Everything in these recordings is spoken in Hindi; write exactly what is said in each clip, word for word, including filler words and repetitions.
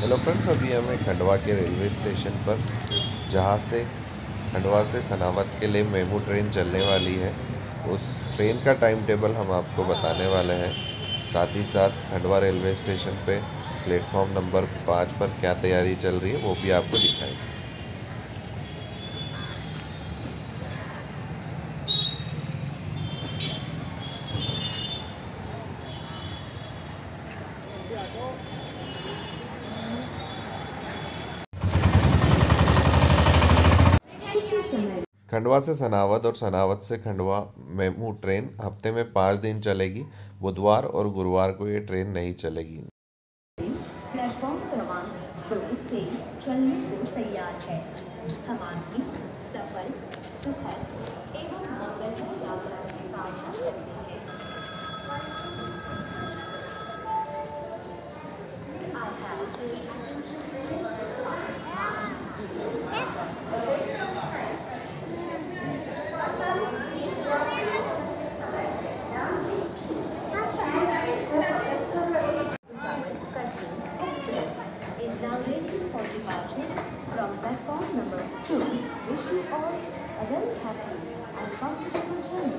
हेलो फ्रेंड्स, अभी हमें खंडवा के रेलवे स्टेशन पर, जहां से खंडवा से सनावद के लिए मेमू ट्रेन चलने वाली है, उस ट्रेन का टाइम टेबल हम आपको बताने वाले हैं। साथ ही साथ खंडवा रेलवे स्टेशन पे प्लेटफॉर्म नंबर पाँच पर क्या तैयारी चल रही है वो भी आपको दिखाएंगे। खंडवा से सनावद और सनावद से खंडवा मेमू ट्रेन हफ्ते में पाँच दिन चलेगी। बुधवार और गुरुवार को ये ट्रेन नहीं चलेगी। प्लेटफॉर्म क्रमांक दो से चलने को तैयार है। हमारी सफल, सुखद एवं मंगलमय यात्रा की कामना करते हैं। is now ready for departure from platform number two. Wish you all a very happy and comfortable journey.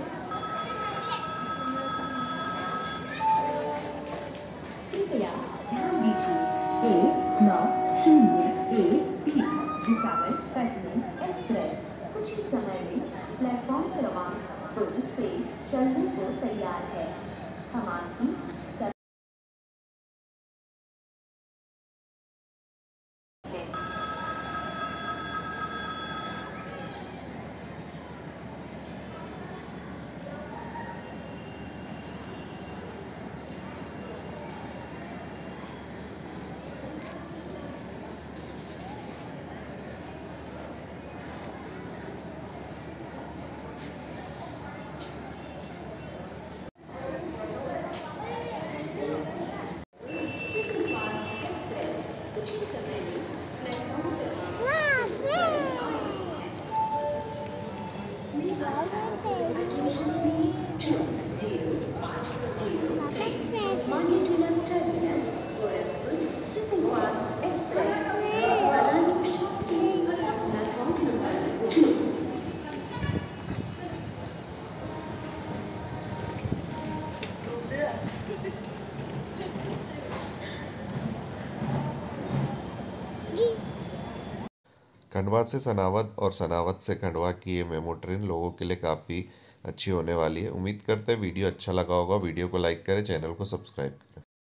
कृपया ध्यान दीजिए, एक नौ शून्य एक भी भुसावल कटनी एक्सप्रेस कुछ ही समय में प्लेटफॉर्म क्रमांक दो से चलने को तैयार है। हमारी खंडवा से सनावद और सनावद से खंडवा की ये मेमू ट्रेन लोगों के लिए काफ़ी अच्छी होने वाली है। उम्मीद करते हैं वीडियो अच्छा लगा होगा। वीडियो को लाइक करें, चैनल को सब्सक्राइब करें।